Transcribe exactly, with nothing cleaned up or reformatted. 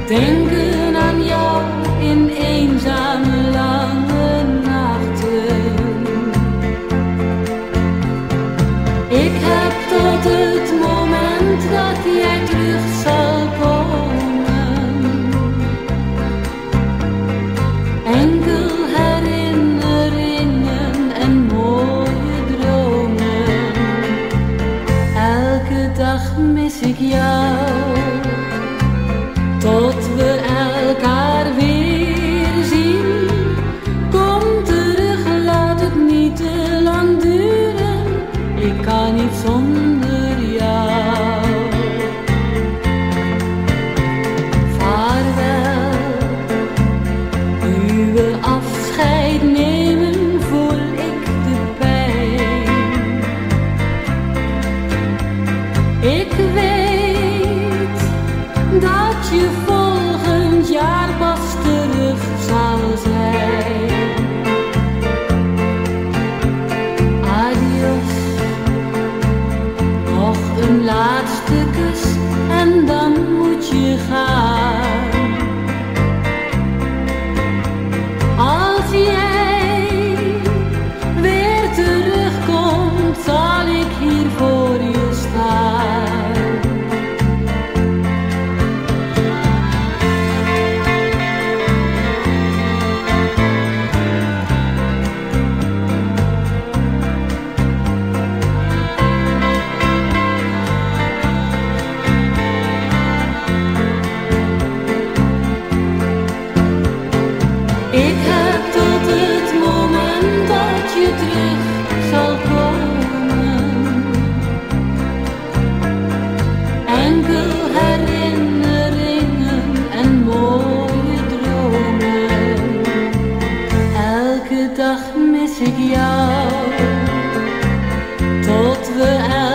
Denken aan jou in eenzame lange nachten. Ik heb tot het moment dat jij terug zal komen enkel herinneringen en mooie dromen. Elke dag mis ik jou tot we elkaar weer zien. Kom terug, laat het niet te lang duren. Ik kan niet zonder jou. Vaarwel, nu we afscheid nemen, voel ik de pijn. Ik weet dat je volgend jaar pas terug zal zijn. Adios, nog een laatste kus en dan moet je gaan. Als jij weer terugkomt, zal ik hier voor je staan. Ik heb tot het moment dat je terug zal komen enkel herinneringen en mooie dromen. Elke dag mis ik jou tot we